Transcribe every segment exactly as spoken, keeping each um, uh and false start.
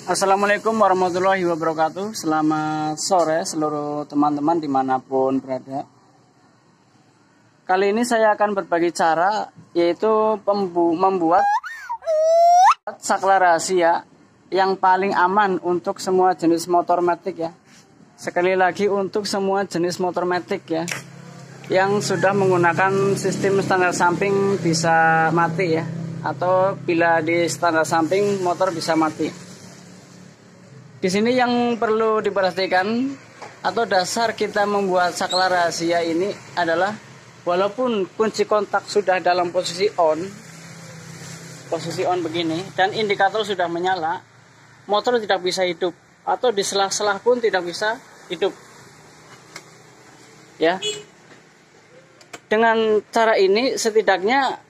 Assalamualaikum warahmatullahi wabarakatuh. Selamat sore seluruh teman-teman dimanapun berada. Kali ini saya akan berbagi cara, yaitu membuat saklar rahasia yang paling aman untuk semua jenis motor matic ya. Sekali lagi untuk semua jenis motor matic ya, yang sudah menggunakan sistem standar samping bisa mati ya, atau bila di standar samping motor bisa mati. Di sini yang perlu diperhatikan atau dasar kita membuat saklar rahasia ini adalah walaupun kunci kontak sudah dalam posisi on, posisi on begini, dan indikator sudah menyala, motor tidak bisa hidup, atau di selah-selah pun tidak bisa hidup. Ya. Dengan cara ini setidaknya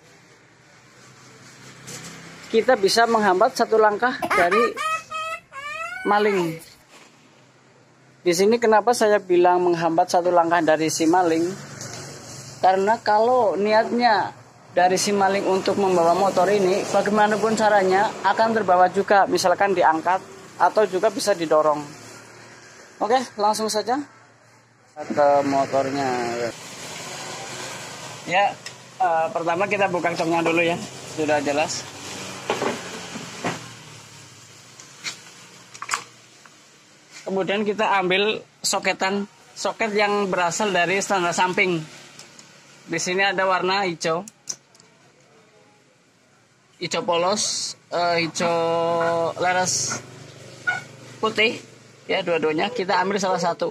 kita bisa menghambat satu langkah dari maling. Di sini kenapa saya bilang menghambat satu langkah dari si maling? Karena kalau niatnya dari si maling untuk membawa motor ini, bagaimanapun caranya akan terbawa juga, misalkan diangkat atau juga bisa didorong. Oke, langsung saja ke motornya. Ya, uh, pertama kita buka coknya dulu ya, sudah jelas. Kemudian kita ambil soketan, soket yang berasal dari standar samping. Di sini ada warna hijau, hijau polos, uh, hijau laras putih, ya dua-duanya. Kita ambil salah satu.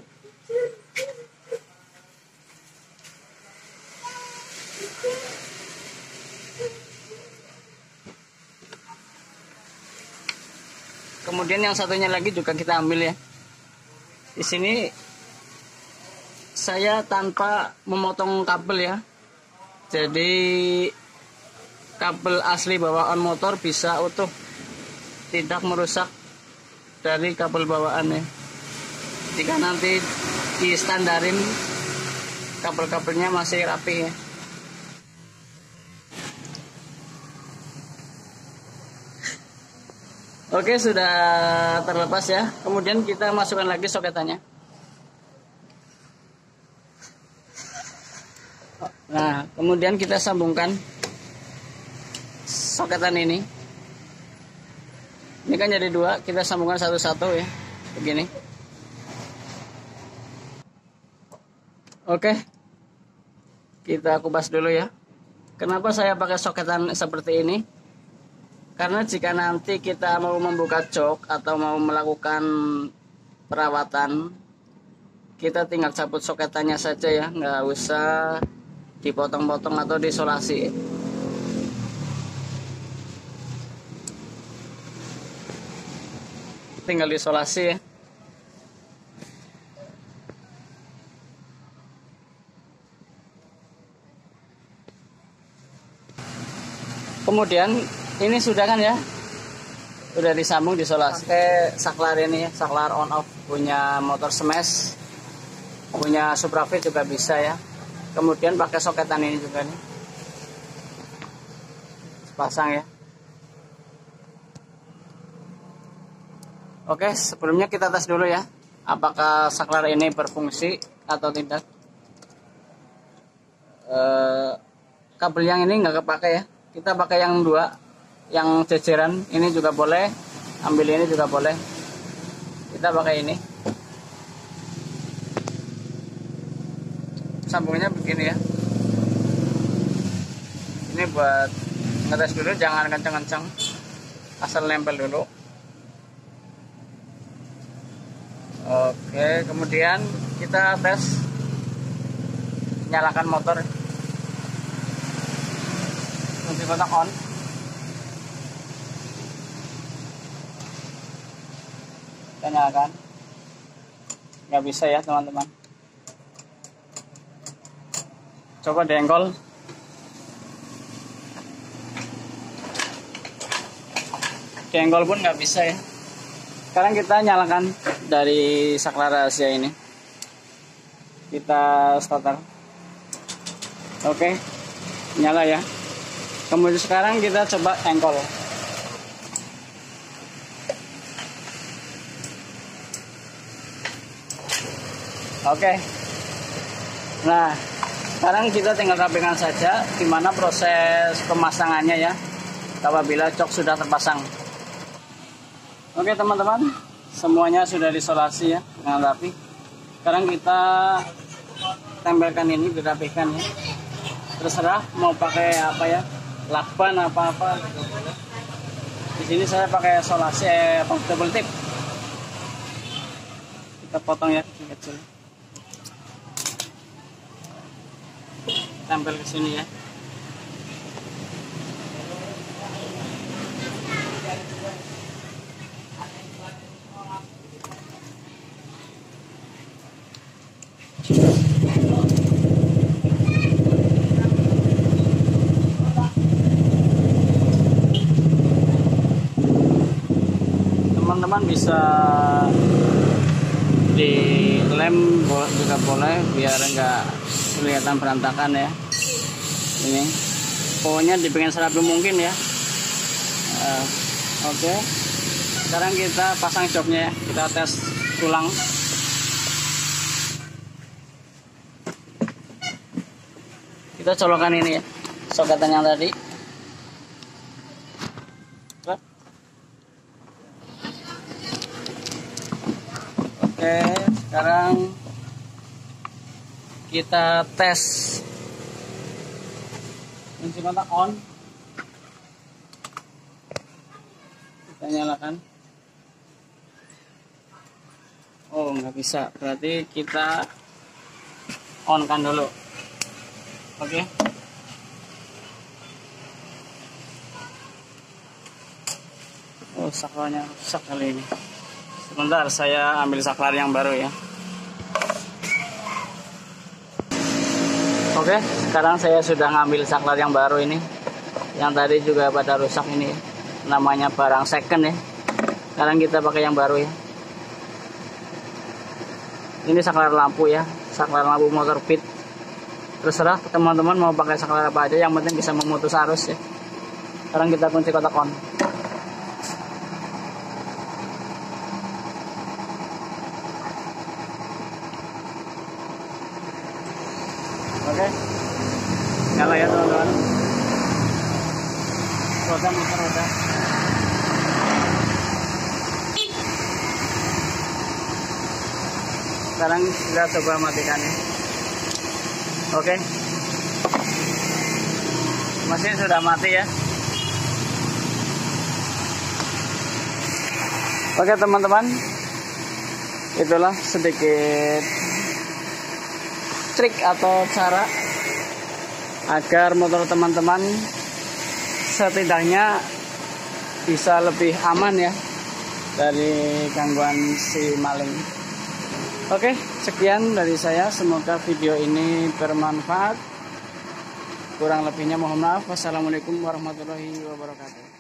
Kemudian yang satunya lagi juga kita ambil ya. Di sini saya tanpa memotong kabel ya. Jadi kabel asli bawaan motor bisa utuh, tidak merusak dari kabel bawaannya. Jika nanti distandarin kabel-kabelnya masih rapi ya. Oke, sudah terlepas ya. Kemudian kita masukkan lagi soketannya. Nah, kemudian kita sambungkan soketan ini. Ini kan jadi dua, kita sambungkan satu-satu ya. Begini. Oke. Kita kupas dulu ya. Kenapa saya pakai soketan seperti ini? Karena jika nanti kita mau membuka jok atau mau melakukan perawatan, kita tinggal cabut soketannya saja ya, nggak usah dipotong-potong atau diisolasi. Tinggal diisolasi ya. Kemudian ini sudah kan ya, sudah disambung diisolasi. Pakai saklar ini ya, saklar on off punya motor smash, punya Suprafit juga bisa ya. Kemudian pakai soketan ini juga nih, pasang ya. Oke, sebelumnya kita tes dulu ya, apakah saklar ini berfungsi atau tidak. E, kabel yang ini nggak kepake ya, kita pakai yang dua. Yang jejeran ini juga boleh, ambil ini juga boleh. Kita pakai ini, sambungnya begini ya. Ini buat ngetes dulu, jangan kenceng-kenceng, asal nempel dulu. Oke, kemudian kita tes, nyalakan motor, kunci kontak on. Kita nyalakan, nggak bisa ya teman-teman. Coba dengkol. Dengkol pun nggak bisa ya. Sekarang kita nyalakan dari saklar rahasia ini. Kita starter. Oke, nyala ya. Kemudian sekarang kita coba engkol. Oke. Nah, sekarang kita tinggal rapikan saja gimana proses pemasangannya ya, apabila cok sudah terpasang. Oke teman-teman, semuanya sudah disolasi ya dengan rapi. Sekarang kita tempelkan ini, dirapikan ya. Terserah mau pakai apa ya, lakban apa-apa. Di sini saya pakai solasi eh, double tip. Kita potong ya kecil-kecil. Tempel ke sini ya. Teman-teman bisa dilem juga boleh biar enggak kelihatan berantakan ya. Ini pokoknya dibikin serapi mungkin ya. uh, oke okay. Sekarang kita pasang joknya ya, kita tes ulang. Kita colokan ini ya, soketan yang tadi. Oke, sekarang kita tes kunci kontak on. Kita nyalakan. Oh, nggak bisa, berarti kita on kan dulu. Oke. Oh, saklarnya rusak kali ini. Sebentar, saya ambil saklar yang baru ya. Oke, sekarang saya sudah ngambil saklar yang baru ini. Yang tadi juga pada rusak ini. Namanya barang second ya. Sekarang kita pakai yang baru ya. Ini saklar lampu ya, saklar lampu motor pit. Terserah teman-teman mau pakai saklar apa aja, yang penting bisa memutus arus ya. Sekarang kita kunci kotak on. Oke, nyala ya teman-teman. Roda muter roda. Sekarang kita coba matikan ya. Oke, mesin sudah mati ya. Oke teman-teman, itulah sedikit trik atau cara agar motor teman-teman setidaknya bisa lebih aman ya dari gangguan si maling. Oke, sekian dari saya, semoga video ini bermanfaat. Kurang lebihnya mohon maaf. Wassalamualaikum warahmatullahi wabarakatuh.